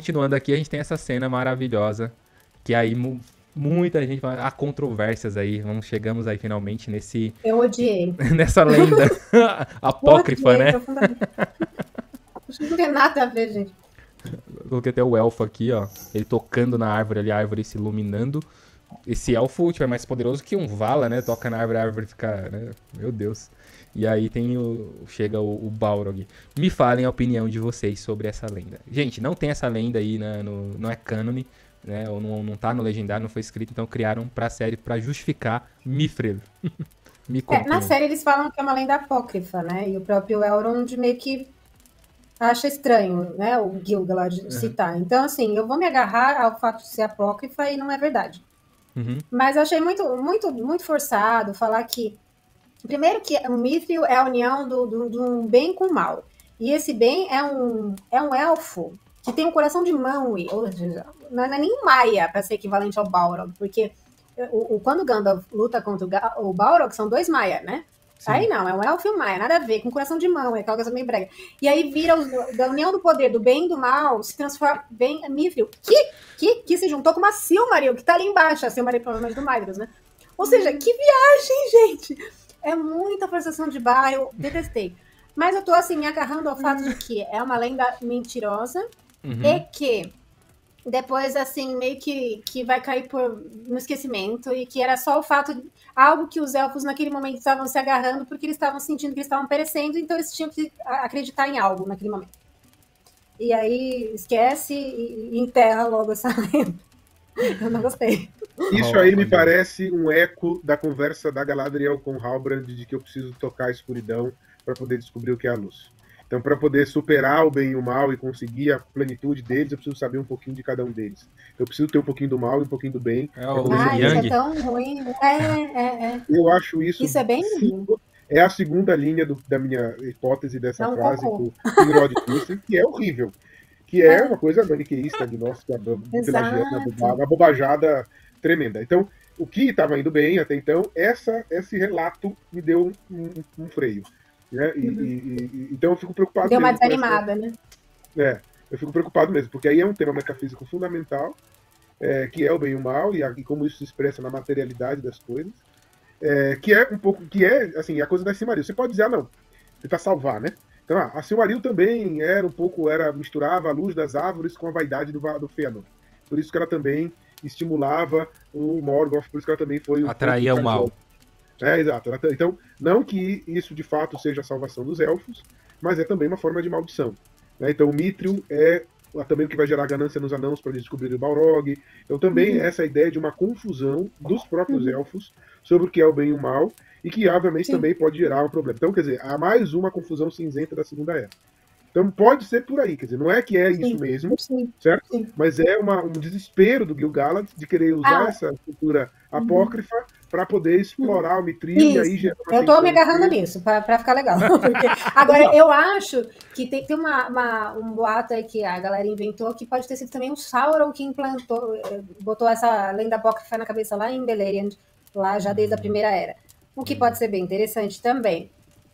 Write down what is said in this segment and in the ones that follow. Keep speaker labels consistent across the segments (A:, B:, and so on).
A: continuando aqui, a gente tem essa cena maravilhosa, que aí muita gente fala, há controvérsias aí, chegamos aí finalmente
B: Eu odiei.
A: nessa lenda apócrifa,
B: Odiei
A: né?
B: profundamente. Acho que não tem nada a ver, gente.
A: Coloquei até o elfo aqui, ó, ele tocando na árvore ali, a árvore se iluminando. Esse elfo, tipo, é mais poderoso que um Vala, né? Toca na árvore, a árvore fica, né? Meu Deus. E aí chega o Balrog. Me falem a opinião de vocês sobre essa lenda. Gente, não tem essa lenda aí, né, não é cânone, né? Ou não tá no legendário, não foi escrito, então criaram pra série pra justificar Mithril. Me
B: Na
A: contem.
B: série eles falam que é uma lenda apócrifa, né? E o próprio Elrond meio que acha estranho, né? O Gil-galad
A: Uhum.
B: citar. Então, assim, eu vou me agarrar ao fato de ser apócrifa e não é verdade.
A: Uhum.
B: Mas eu achei muito forçado falar que, primeiro, que o Mithril é a união do bem com o mal. E esse bem é um elfo que tem um coração de mão, ou seja, não é nem um Maia para ser equivalente ao Balrog, porque quando o Gandalf luta contra o Balrog, são dois Maia, né?
A: Sim.
B: Aí não, é um elfo e um Maia, nada a ver, com coração de mão, é aquela coisa meio brega. E aí vira, da união do poder do bem e do mal, se transforma bem Mithril, que se juntou com uma Silmaril, que tá ali embaixo, a Silmaril provavelmente do Maedhros, né? Ou seja, que viagem, gente! É muita forçação de barra, eu detestei. Mas eu tô, assim, me agarrando ao fato de que é uma lenda mentirosa e
A: Uhum.
B: que depois, assim, meio que vai cair no esquecimento e que era só o fato de algo que os elfos naquele momento estavam se agarrando porque eles estavam sentindo que eles estavam perecendo, então eles tinham que acreditar em algo naquele momento. E aí esquece e enterra logo essa lenda. Eu não gostei.
C: Isso aí me
A: Olha.
C: parece um eco da conversa da Galadriel com Halbrand de que eu preciso tocar a escuridão para poder descobrir o que é a luz. Então, para poder superar o bem e o mal e conseguir a plenitude deles, eu preciso saber um pouquinho de cada um deles. Eu preciso ter um pouquinho do mal e um pouquinho do bem
A: É
C: para
A: o
C: poder
A: Yin
B: Ah,
C: saber.
B: isso é
A: Yang.
B: tão ruim.
C: Eu acho isso
B: Isso é bem ruim.
C: é a segunda linha da minha hipótese
B: É
C: dessa
B: um
C: frase que
B: cocô.
C: o Finrod disse, que é horrível. Que é uma coisa maniqueísta de nossa, pelagiana,
B: Exato.
C: uma bobajada tremenda. Então, o que estava indo bem até então, esse relato me deu um freio. Né? Então eu fico preocupado
B: Deu uma
C: mesmo com essa.
B: desanimada, né?
C: Eu fico preocupado mesmo, porque aí é um tema metafísico fundamental, que é o bem e o mal, e como isso se expressa na materialidade das coisas, que é um pouco, que é assim, a coisa da Silmaril. Você pode dizer, não, tentar salvar, né? Então, a Silmaril também misturava a luz das árvores com a vaidade do Fëanor. Por isso que ela também estimulava o Morgoth, por isso que ela também foi um pouco
A: Atraía o mal.
C: corajosa. Exato. Então, não que isso de fato seja a salvação dos elfos, mas é também uma forma de maldição. Né? Então, o Mithril é também o que vai gerar ganância nos anãos para eles descobrirem o Balrog. Então, também essa ideia de uma confusão dos próprios elfos sobre o que é o bem e o mal, e que, obviamente,
B: Sim.
C: também pode gerar um problema. Então, quer dizer, há mais uma confusão cinzenta da Segunda Era. Então, pode ser por aí, quer dizer, não é que é isso
B: Sim,
C: mesmo,
B: sim,
C: certo?
B: sim.
C: Mas é um desespero do Gil-galad de querer usar
B: Ah,
C: essa cultura apócrifa para poder explorar o Mithril e aí
B: isso.
C: gerar uma
B: Eu tô me
C: tensão.
B: agarrando nisso, para ficar legal. Porque, agora,
C: Exato.
B: eu acho que tem um boato aí que a galera inventou que pode ter sido também o Sauron que implantou, botou essa lenda apócrifa na cabeça lá em Beleriand, lá já desde a Primeira Era. O que pode ser bem interessante também.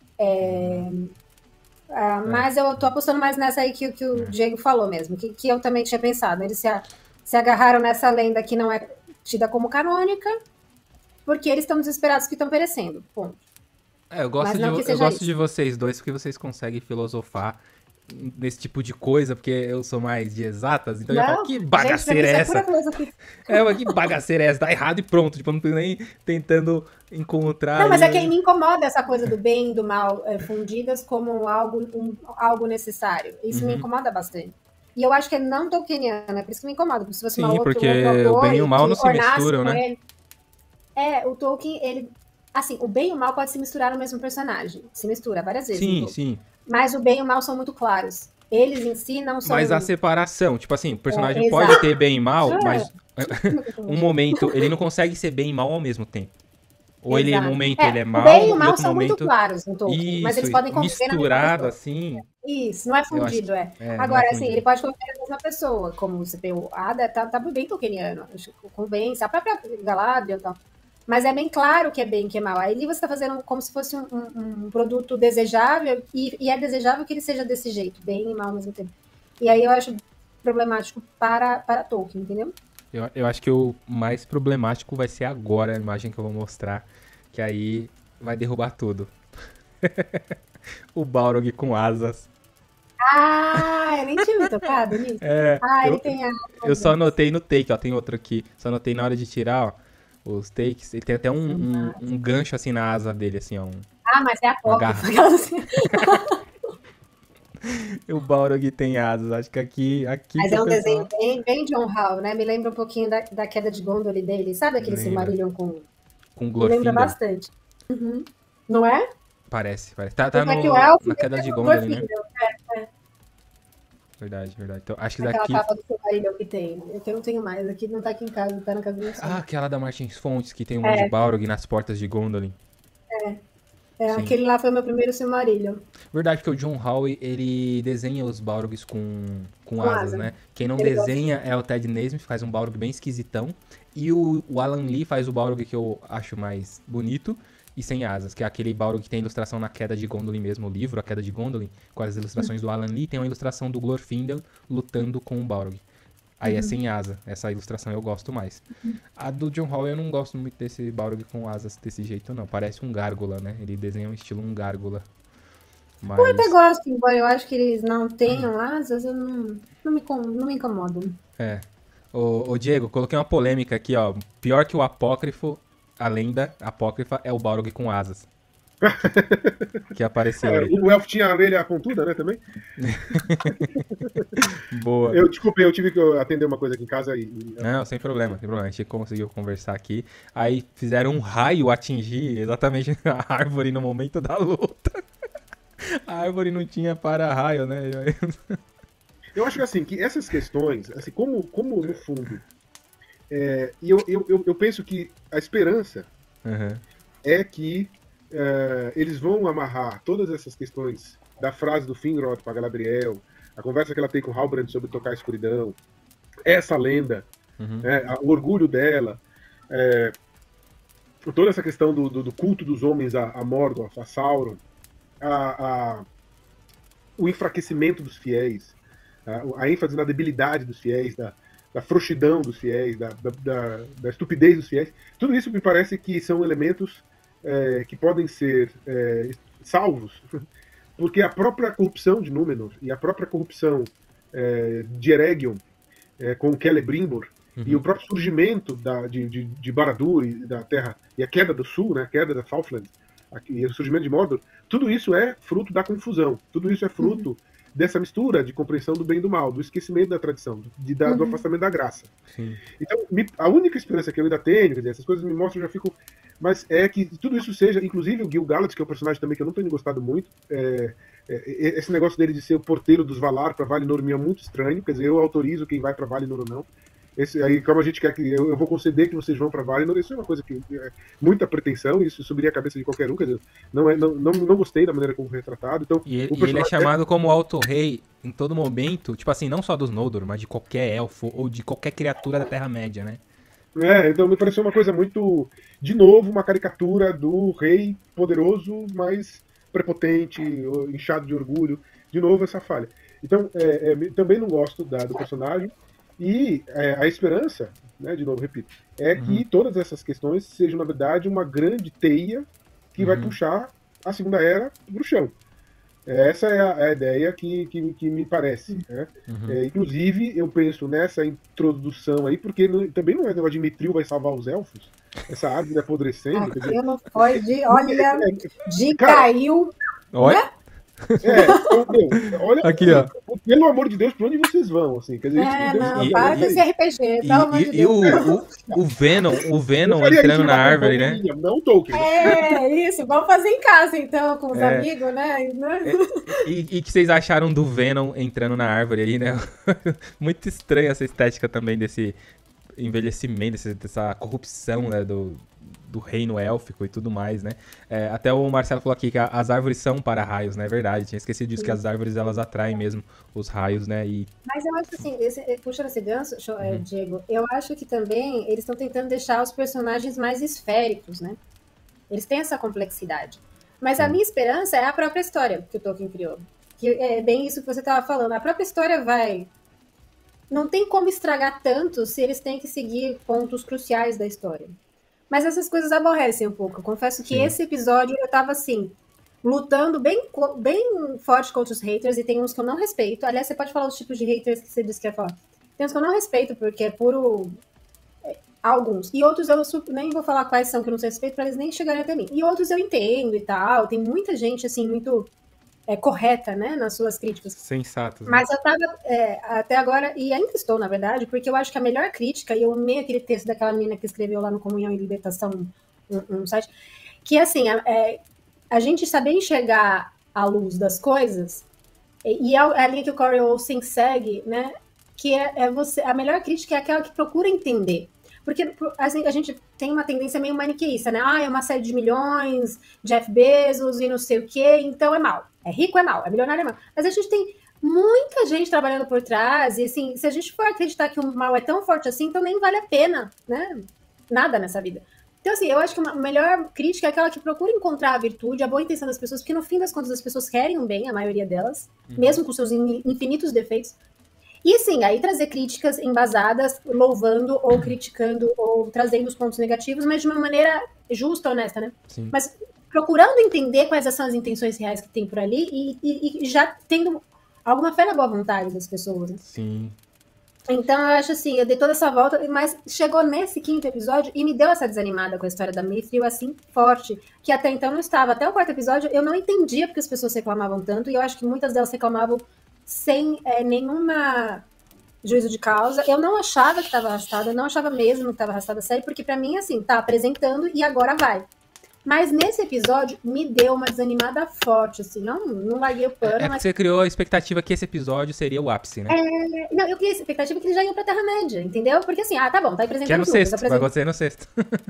B: Mas eu tô apostando mais nessa aí que o Diego falou mesmo, que eu também tinha pensado. Eles se agarraram nessa lenda que não é tida como canônica, porque eles estão desesperados que estão perecendo. Ponto.
A: Eu
B: Mas
A: gosto
B: não que
A: eu
B: seja
A: gosto de
B: isso.
A: vocês dois porque vocês conseguem filosofar nesse tipo de coisa, porque eu sou mais de exatas, então eu falo,
B: Não,
A: que
B: gente, pra mim
A: bagaceira é
B: isso é pura
A: essa?
B: filosofia.
A: Mas que bagaceira é essa? Tá errado e pronto. Tipo, eu não tô nem tentando encontrar
B: Não, mas é que
A: aí.
B: me incomoda essa coisa do bem e do mal fundidas como algo necessário. Isso me
A: Uhum.
B: incomoda bastante. E eu acho que é não tolkieniano, é por isso que me incomoda. Porque se fosse
A: Sim,
B: um outro
A: porque o
B: autor
A: bem e o
B: e
A: mal
B: que
A: não se
B: ornasse
A: misturam,
B: com
A: né?
B: ele. O Tolkien, ele. Assim, o bem e o mal pode se misturar no mesmo personagem. Se mistura várias vezes no
A: Sim,
B: Tolkien.
A: sim.
B: Mas o bem e o mal são muito claros. Eles em si não
A: Mas a
B: são.
A: separação, tipo assim, o personagem pode ter
B: Exato.
A: bem e mal,
B: É,
A: mas um momento ele não consegue ser bem e mal ao mesmo tempo. Ou ele, um
B: exato.
A: momento ele é
B: O bem e o
A: mal e
B: mal
A: outro
B: são muito
A: momento.
B: claros no Tolkien, mas eles podem conviver na mesma
A: Misturado
B: pessoa.
A: assim,
B: Isso, não é
A: eu acho
B: fundido,
A: que não é
B: Agora, assim, ele
A: fundido.
B: pode conviver na mesma pessoa, como você tem o Ada, tá bem tolkieniano, acho que convence, a própria Galadriel e tal. Mas é bem claro que é bem que é mal. Aí você está fazendo como se fosse um produto desejável, e é desejável que ele seja desse jeito, bem e mal ao mesmo tempo. E aí eu acho problemático para Tolkien, entendeu?
A: Eu acho que o mais problemático vai ser agora a imagem que eu vou mostrar, que aí vai derrubar tudo. O Balrog com asas.
B: Ah, eu nem tinha me tocado nisso.
A: É,
B: Ele tem a...
A: eu só anotei no take, ó, tem outro aqui. Só anotei na hora de tirar, ó, os takes. Ele tem até um gancho assim na asa dele, assim, ó.
B: Mas é a
A: garra.
B: Apócrifa. Assim.
A: O Balrog tem asas, acho que aqui
B: Mas
A: que
B: é
A: o
B: um
A: pessoal...
B: desenho bem John Hall, né? Me lembra um pouquinho da queda de Gondolin dele. Sabe aquele
A: Lembra.
B: Silmarillion com...
A: Com
B: Me
A: Glorfindel.
B: lembra bastante. Uhum. Não é?
A: Parece. Tá
B: Que o elfo
A: na queda de
B: é o
A: Gondolin, né?
B: Glorfindel.
A: Verdade. Então, acho que
B: Aquela
A: daqui...
B: capa do Silmarillion que tem. Eu não tenho mais. Aqui não tá aqui em casa, tá na casa do meu
A: Ah,
B: sonho.
A: aquela da Martins Fontes, que tem um monte de Balrog nas portas de Gondolin. Sim.
B: Aquele lá foi o meu primeiro Silmarillion.
A: Verdade, que o John Howe, ele desenha os Balrogs com asas,
B: asa.
A: né? Quem não
B: Ele
A: desenha é o Ted Naismith, faz um Balrog bem esquisitão. E o Alan Lee faz o Balrog que eu acho mais bonito e sem asas, que é aquele Balrog que tem ilustração na Queda de Gondolin mesmo, o livro, A Queda de Gondolin, com as ilustrações do Alan Lee, tem uma ilustração do Glorfindel lutando com o Balrog. Aí é sem asa, essa ilustração eu gosto mais. A do John Howe eu não gosto muito desse Balrog com asas desse jeito não, parece um gárgula, né? Ele desenha um estilo um gárgula. Mas...
B: Eu até gosto, embora eu acho que eles não tenham asas, eu não me incomodo.
A: É. Ô Diego, coloquei uma polêmica aqui, ó. Pior que o apócrifo, a lenda apócrifa é o Balrog com asas. Que apareceu aí.
C: O elfo tinha a orelha pontuda, né, também?
A: Boa.
C: Desculpe, eu tive que atender uma coisa aqui em casa e...
A: Não, sem problema. A gente conseguiu conversar aqui. Aí fizeram um raio atingir exatamente a árvore no momento da luta. A árvore não tinha para-raio, né?
C: Eu acho que assim, que essas questões, assim, como no fundo, e eu penso que a esperança é que eles vão amarrar todas essas questões da frase do Finrod para Galadriel, a conversa que ela tem com Halbrand sobre tocar a escuridão, essa lenda, o orgulho dela, toda essa questão do culto dos homens a Morgoth, a Sauron, o enfraquecimento dos fiéis, a ênfase na debilidade dos fiéis, da frouxidão dos fiéis, da estupidez dos fiéis, tudo isso me parece que são elementos que podem ser salvos, porque a própria corrupção de Númenor e a própria corrupção de Eregion com Celebrimbor e o próprio surgimento de Barad-dûr da Terra e a queda do Sul, né, a queda da Southland, e o surgimento de Mordor, tudo isso é fruto da confusão, tudo isso é fruto dessa mistura de compreensão do bem e do mal, do esquecimento da tradição, do afastamento da graça.
A: Sim.
C: Então, a única esperança que eu ainda tenho, quer dizer, essas coisas me mostram, eu já fico... Mas é que tudo isso seja, inclusive o Gil-galad, que é um personagem também que eu não tenho gostado muito, esse negócio dele de ser o porteiro dos Valar para Valinor me é muito estranho, quer dizer, eu autorizo quem vai para Valinor ou não. Aí, como a gente quer que eu vou conceder que vocês vão para Valinor, isso é uma coisa que é muita pretensão, isso subiria a cabeça de qualquer um, quer dizer, não gostei da maneira como foi retratado. Então,
A: e ele é chamado como Alto-Rei em todo momento, tipo assim, não só dos Noldor, mas de qualquer elfo ou de qualquer criatura da Terra-média, né?
C: Então me pareceu uma coisa muito, de novo, uma caricatura do rei poderoso, mas prepotente, inchado de orgulho, de novo essa falha. Então, também não gosto do personagem, e a esperança, né, de novo, repito, é que todas essas questões sejam, na verdade, uma grande teia que vai puxar a Segunda Era pro chão. Essa é a ideia que me parece. Né? Inclusive, eu penso nessa introdução aí, porque também não é negócio de Mithril vai salvar os elfos. Essa árvore apodrecendo.
B: Aquilo não pode, olha, caiu.
A: Olha.
C: Olha,
A: aqui, ó.
C: Pelo amor de Deus, pra onde vocês vão? Assim, quer dizer,
B: para com esse RPG, pelo amor de Deus.
A: O Venom entrando na árvore, né?
C: Não Tolkien.
B: Isso, vamos fazer em casa então, com os amigos, né?
A: E que vocês acharam do Venom entrando na árvore aí, né? Muito estranha essa estética também desse envelhecimento, dessa corrupção, né, do reino élfico e tudo mais, né? Até o Marcelo falou aqui que as árvores são para raios, né? É verdade, tinha esquecido disso, que as árvores, elas atraem mesmo os raios, né?
B: Mas eu acho assim, puxando esse gancho, Diego, eu acho que também eles estão tentando deixar os personagens mais esféricos, né? Eles têm essa complexidade. Mas a minha esperança é a própria história que o Tolkien criou. Que é bem isso que você estava falando. A própria história vai não tem como estragar tanto se eles têm que seguir pontos cruciais da história. Mas essas coisas aborrecem um pouco. Eu confesso que esse episódio eu tava assim, lutando bem forte contra os haters, e tem uns que eu não respeito. Aliás, você pode falar os tipos de haters que você disse que ia falar. Tem uns que eu não respeito, porque é puro... Alguns. E outros eu nem vou falar quais são que eu não sei respeito, pra eles nem chegarem até mim. E outros eu entendo e tal. Tem muita gente, assim, muito... correta, né, nas suas críticas.
A: Sensatos.
B: Mas eu tava, até agora, e ainda estou, na verdade, porque eu acho que a melhor crítica, e eu amei aquele texto daquela menina que escreveu lá no Comunhão e Libertação, um site, que assim, a gente saber enxergar a luz das coisas, e a linha que o Corey Olsen segue, né, que a melhor crítica é aquela que procura entender. Porque assim, a gente tem uma tendência meio maniqueísta, né? É uma série de milhões, Jeff Bezos e não sei o quê, então é mal. É rico, é mal. É milionário, é mal. Mas a gente tem muita gente trabalhando por trás, e assim, se a gente for acreditar que o mal é tão forte assim, então nem vale a pena, né? Nada nessa vida. Então, assim, eu acho que a melhor crítica é aquela que procura encontrar a virtude, a boa intenção das pessoas, porque no fim das contas as pessoas querem um bem, a maioria delas, mesmo com seus infinitos defeitos. E sim, aí trazer críticas embasadas, louvando ou criticando ou trazendo os pontos negativos, mas de uma maneira justa, honesta, né?
A: Sim.
B: Mas procurando entender quais são as intenções reais que tem por ali e já tendo alguma fé na boa vontade das pessoas. Né?
A: Sim.
B: Então eu acho assim, eu dei toda essa volta, mas chegou nesse 5º episódio e me deu essa desanimada com a história da Mithril, assim, forte, que até então não estava. Até o 4º episódio eu não entendia porque as pessoas reclamavam tanto, e eu acho que muitas delas reclamavam sem nenhuma juízo de causa. Eu não achava que estava arrastada, eu não achava mesmo que estava arrastada a série, porque pra mim, assim, tá apresentando e agora vai. Mas nesse episódio me deu uma desanimada forte, assim, não larguei o pano. Mas
A: você criou a expectativa que esse episódio seria o ápice, né?
B: Não, eu criei a expectativa que eles já iam pra Terra-média, entendeu? Porque assim, tá bom, tá apresentando
A: que é no
B: tudo,
A: sexto, vai acontecer no sexto.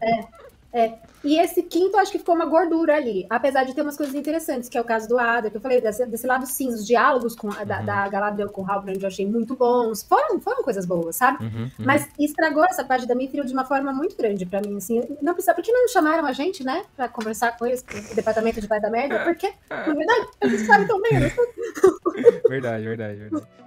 B: E esse 5º, acho que ficou uma gordura ali. Apesar de ter umas coisas interessantes, que é o caso do Ada, que eu falei, desse lado cinza, os diálogos da Galadriel com o Halbrand eu achei muito bons. Foram coisas boas, sabe? Mas estragou essa parte da Mithril de uma forma muito grande pra mim, assim. Não precisa, por que não chamaram a gente, né? Pra conversar com eles, com o departamento de Pai da Merda? Porque, na verdade, a gente sabe tão bem, né?
A: Verdade.